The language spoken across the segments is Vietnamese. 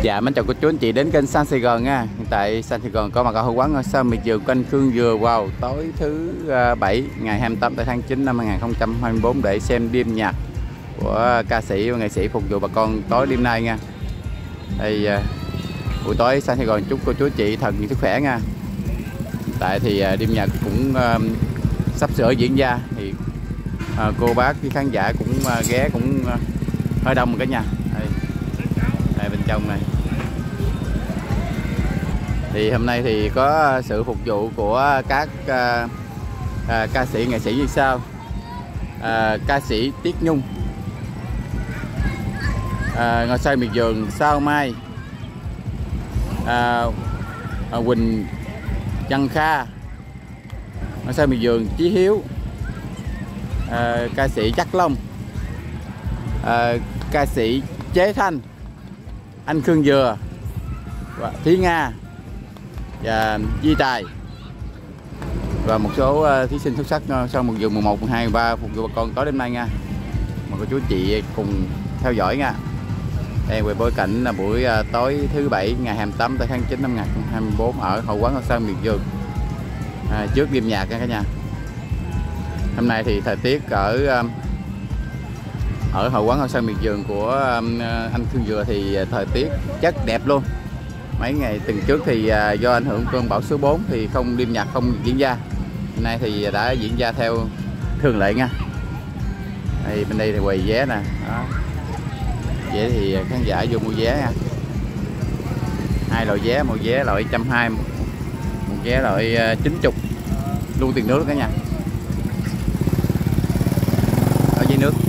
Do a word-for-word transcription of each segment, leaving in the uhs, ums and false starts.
Dạ, mến chào cô chú anh chị đến kênh Xanh Sài Gòn nha. Hiện tại Xanh Sài Gòn có mặt ở hội quán ngôi sao miệt vườn quanh Khương Dừa vào tối thứ bảy ngày hai mươi tám tháng chín năm hai nghìn không trăm hai mươi tư để xem đêm nhạc của ca sĩ và nghệ sĩ phục vụ bà con tối đêm nay nha. Thì buổi tối Xanh Sài Gòn chúc cô chú anh chị thật nhiều sức khỏe nha. Hiện tại thì đêm nhạc cũng uh, sắp sửa diễn ra thì uh, cô bác với khán giả cũng uh, ghé cũng uh, hơi đông rồi cả nhà. Đây, đây bên trong này thì hôm nay thì có sự phục vụ của các uh, uh, ca sĩ nghệ sĩ như sau. uh, ca sĩ Tiết Nhung, uh, ngôi sao miệt vườn Sao Mai, uh, uh, Quỳnh Trần Kha, ngôi sao miệt vườn Chí Hiếu, uh, ca sĩ Chắc Long, uh, ca sĩ Chế Thanh, anh Khương Dừa, Thí Nga và Di Tài và một số uh, thí sinh xuất sắc sau một vườn mười một, mười hai, mười ba phục vụ bà con tối đêm nay nha. Mời cô chú chị cùng theo dõi nha. Đây về bối cảnh là buổi uh, tối thứ bảy ngày hai mươi tám tháng chín năm hai nghìn không trăm hai mươi tư ở hội quán ngôi sao miệt vườn à, trước đêm nhạc nha cả nhà. Hôm nay thì thời tiết ở um, ở hội quán ngôi sao miệt vườn của um, anh Khương Dừa thì thời tiết rất đẹp luôn. Mấy ngày tuần trước thì uh, do ảnh hưởng cơn bão số bốn thì không đêm nhạc không diễn ra. Hôm nay thì đã diễn ra theo thường lệ nha. Đây, bên đây thì quầy vé nè. Đó. Vé thì khán giả vô mua vé nha. Hai loại vé, một vé loại một trăm hai mươi, một vé loại uh, chín mươi, luôn tiền nước cả nhà. Ở dưới nước.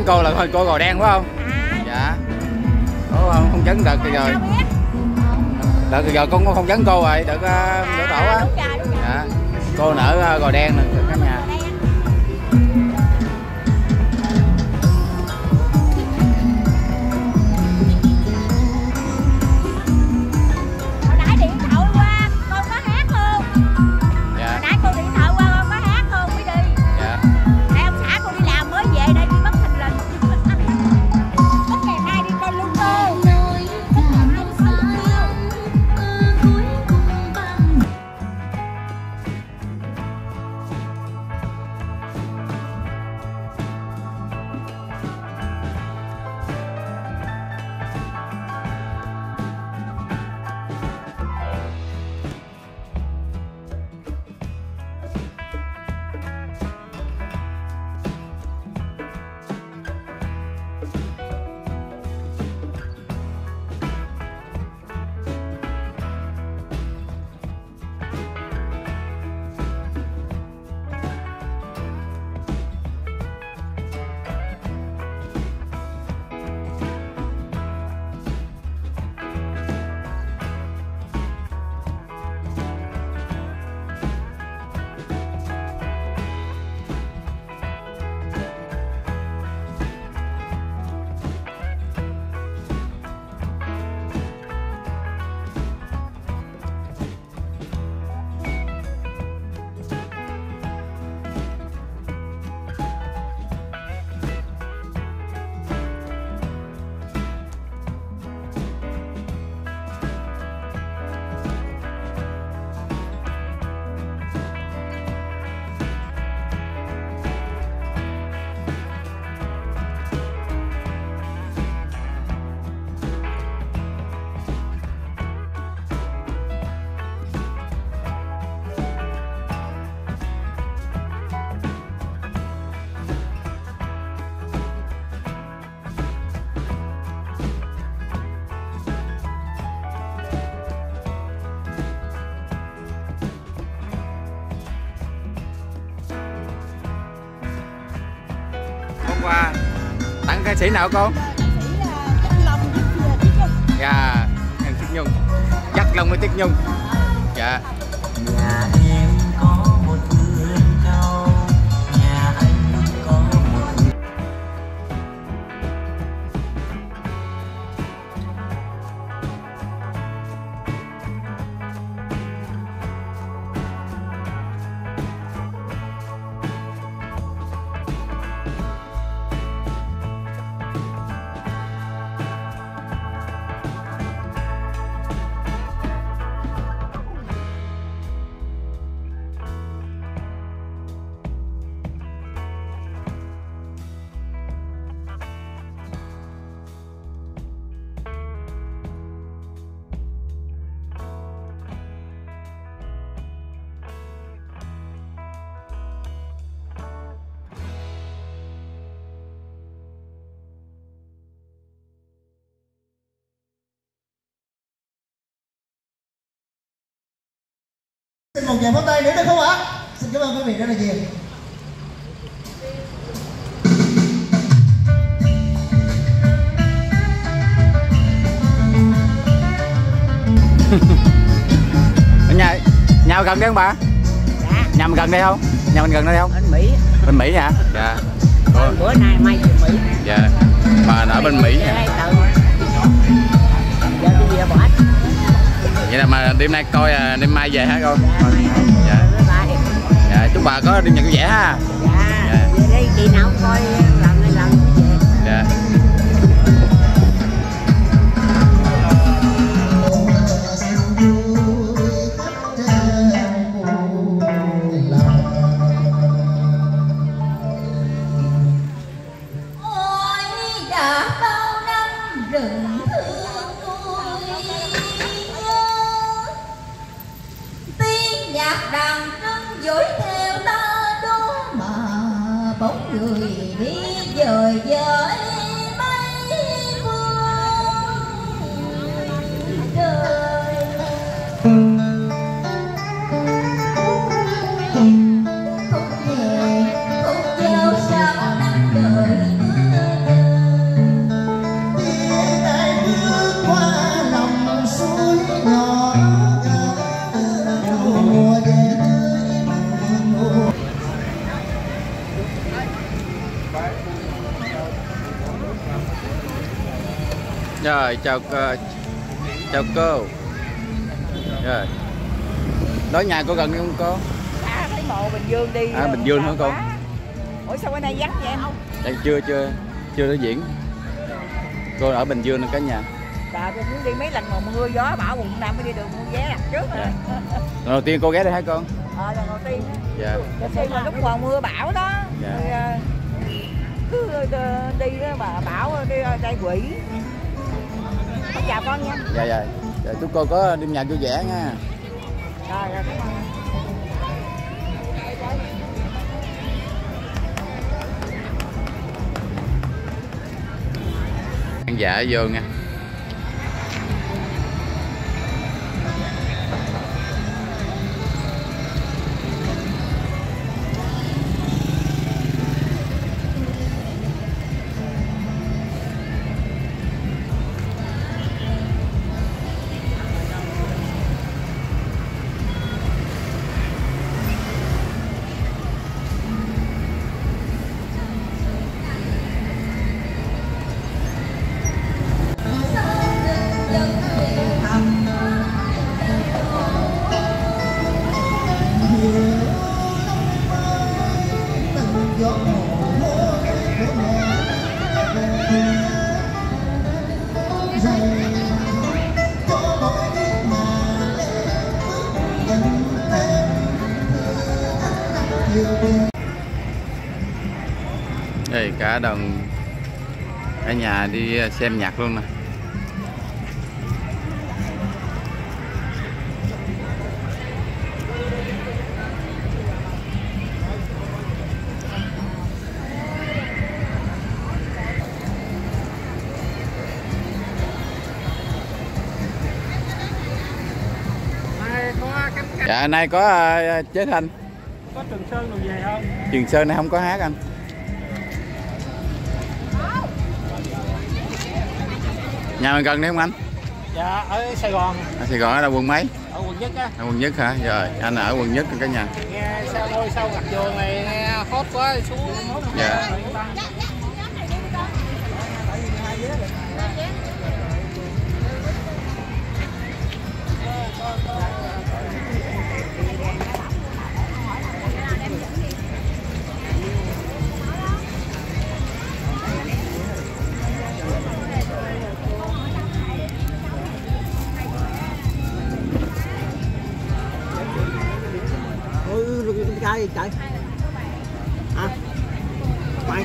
cô là cô Gò Đen phải không? À. Dạ. Ủa, không, không chấn đợt rồi. Đợt rồi con không chấn cô rồi, đợt đỡ tổ á. Dạ. Cô nở Gò Đen nè cả nhà. Hồi nãy điện thoại qua con có hát không? Dạ. Hồi nãy cô điện thoại qua con có hát không mới đi? Dạ. Tại ông xã cô đi làm mới về đây đi bất thình lình. Tất ngày mai đi coi luôn cô. Qua tặng ca sĩ nào con? Dạ, em Tiết Nhung. Chắc Long với Tiết Nhung. Dạ. Nhà em có một vườn cao, nhà anh có một Xin một tràng pháo tay nữa được không ạ? Xin cảm ơn quý vị rất là nhiều. Ở nhà nhà gần đây không bà? Dạ. Nhà mình gần đây không? Nhà mình gần đây không? Bên Mỹ. Bên Mỹ hả? Dạ. Còn bữa nay mai về Mỹ. Dạ. Mà ở bên Mỹ hả? Giờ đi về bỏ hết. Vậy là mà đêm nay coi à, đêm mai về hả con? Dạ. Dạ. Bye. Dạ. Chúc bà có đêm nhật vui vẻ ha. Dạ. Dạ. Về đây kỳ nào coi lần này lần mới về. Dạ. Người đi dời dời mấy phương trời. Khúc nhẹ khúc giao sao nắng đời mưa Rồi chào cô, chào cô. Rồi. Đó nhà cô gần không cô? À, thấy mộ Bình Dương đi. À, Bình Dương hả cô? Ủa sao bữa nay vắng vậy không? Dạ, chưa chưa chưa có diễn. Cô ở Bình Dương là cả nhà. Dạ tôi muốn đi mấy lần mà mưa gió bão quận Nam mới đi được mua vé đặt trước. Dạ. Lần đầu tiên cô ghé đây hả con? Ờ lần đầu tiên. Dạ. Khi mà lúc còn mưa bão đó. Dạ. Rồi, cứ đi đó mà bão đi đây quỷ. Con chào con nha. Dạ dạ. Dạ chúc cô có đêm nhạc vui vẻ nha. Rồi rồi cảm ơn. Khán giả vô nha. Đây cả đoàn cả nhà đi xem nhạc luôn nè. Dạ nay có uh, Chế Thanh. Có Trường Sơn rồi về không? Trường Sơn này không có hát anh. Nhà mình gần đấy không anh? Dạ ở Sài Gòn. Ở Sài Gòn ở đâu quận mấy? Ở quận Nhất á. Ở quận Nhất hả? Rồi anh ở quận Nhất cả nhà. Nghe sao ngôi sao gặp vườn này nghe hot quá xuống. Dạ. Trai gì trời? Hả? Mày.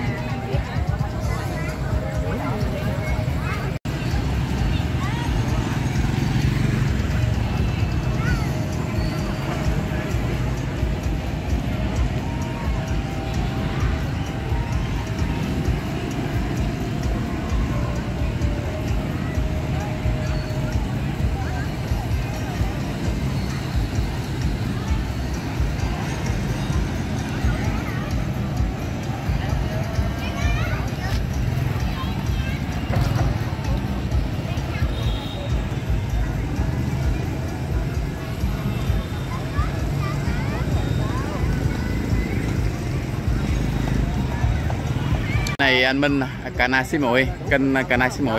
Này anh Minh, cà na xí muội, kênh cà na xí muội.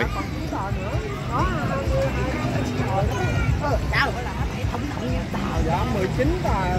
mười chín và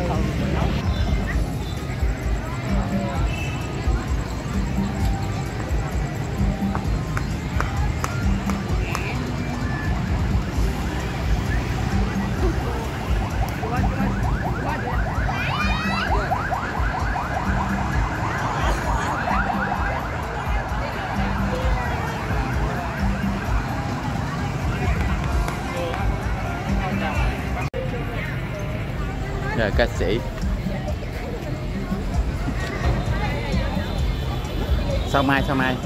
Rồi ca sĩ. Sao mai sao mai.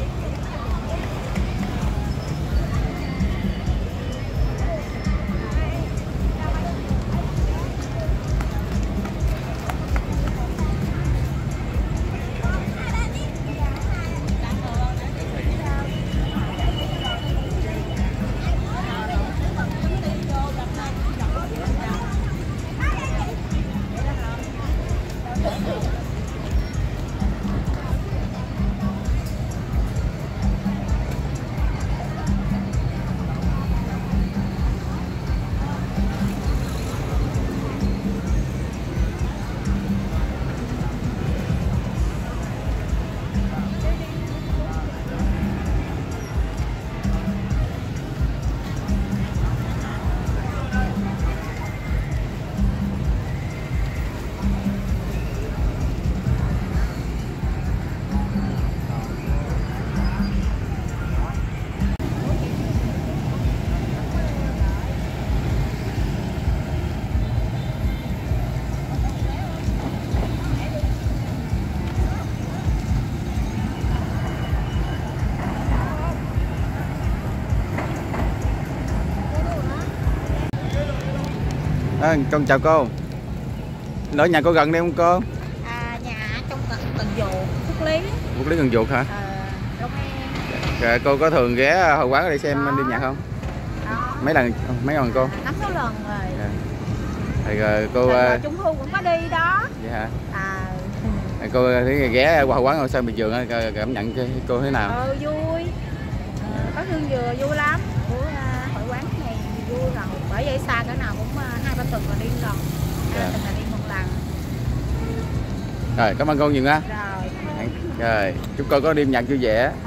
À, con chào cô. Lỡ nhà cô gần đây không cô? À, nhà trong Cần Cần Dù, Phúc Lý. Phúc Lý Cần Duộc hả? Ờ, Long An. Rồi, cô có thường ghé Hội Quán ở đây xem đêm nhạc không? Đó. Mấy lần mấy lần cô? À, năm sáu lần rồi. À. Rồi, rồi cô Rồi, uh... Trung Thu cũng có đi đó. Vậy hả? À. Rồi, cô thấy ghé qua Hội Quán Ngôi Sao Miệt Vườn cảm nhận cô thế nào? Ờ, vui. Ờ, có hương dừa vui lắm. Của uh, Hội Quán này vui rồi. Bởi vậy xa cỡ nào cũng uh, hai ba tuần là đi một lần. Hai Dạ. tuần là đi một lần. Rồi, cảm ơn cô nhiều nha. Rồi. Rồi, chúc cô có đêm nhạc vui vẻ. À.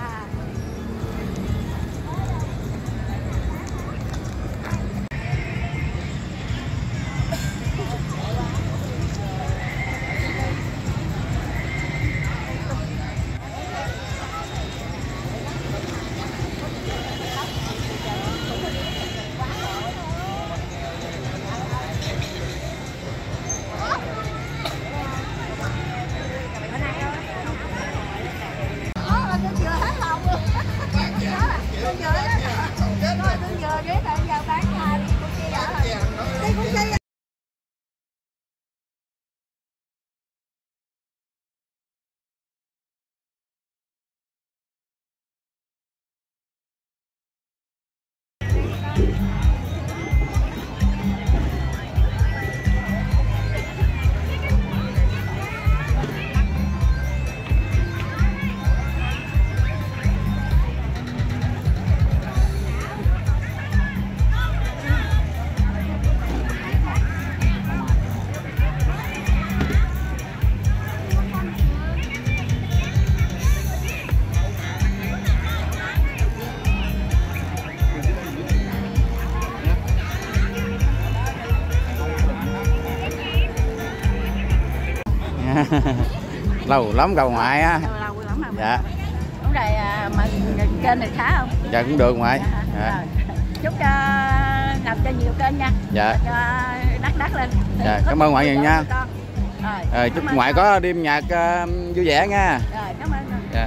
Lâu lắm gặp ngoại á. Lâu lắm rồi. Dạ. Đúng rồi, mà kênh này khá không? Dạ cũng được ngoại. Dạ. Chúc cho làm cho nhiều kênh nha. Dạ. Cho đắt đắt lên. Dạ, cảm ơn ngoại nhiều nha. Rồi, Rồi, chúc ngoại có đêm nhạc uh, vui vẻ nha. Rồi, cảm ơn. Dạ.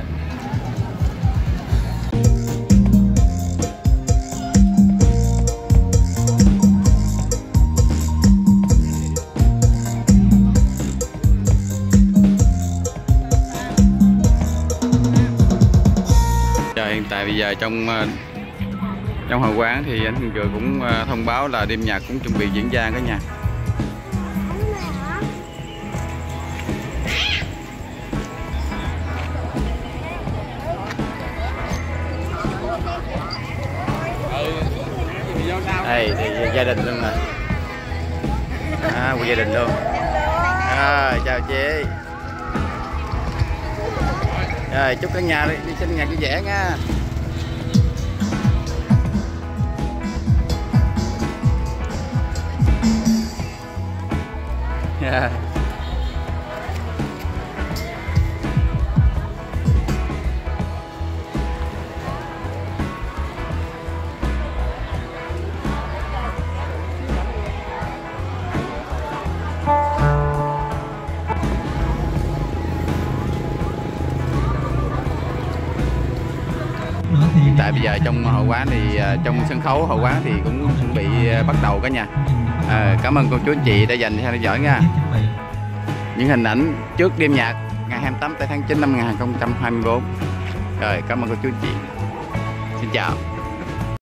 Giờ hiện tại bây giờ trong trong Hội Quán thì anh Thường Trường cũng thông báo là đêm nhạc cũng chuẩn bị diễn ra cả nhà. Đây thì gia đình luôn nè. À, của gia đình luôn. À, chào chị. Rồi, chúc cả nhà đi, đi sinh nhạc vui vẻ nha. Yeah. Tại bây giờ trong Hội Quán thì trong sân khấu Hội Quán thì cũng chuẩn bị bắt đầu cả nhà. À, cảm ơn cô chú anh chị đã dành theo dõi nha. Những hình ảnh trước đêm nhạc ngày hai mươi tám tháng chín năm hai nghìn không trăm hai mươi tư. Rồi, cảm ơn cô chú anh chị. Xin chào.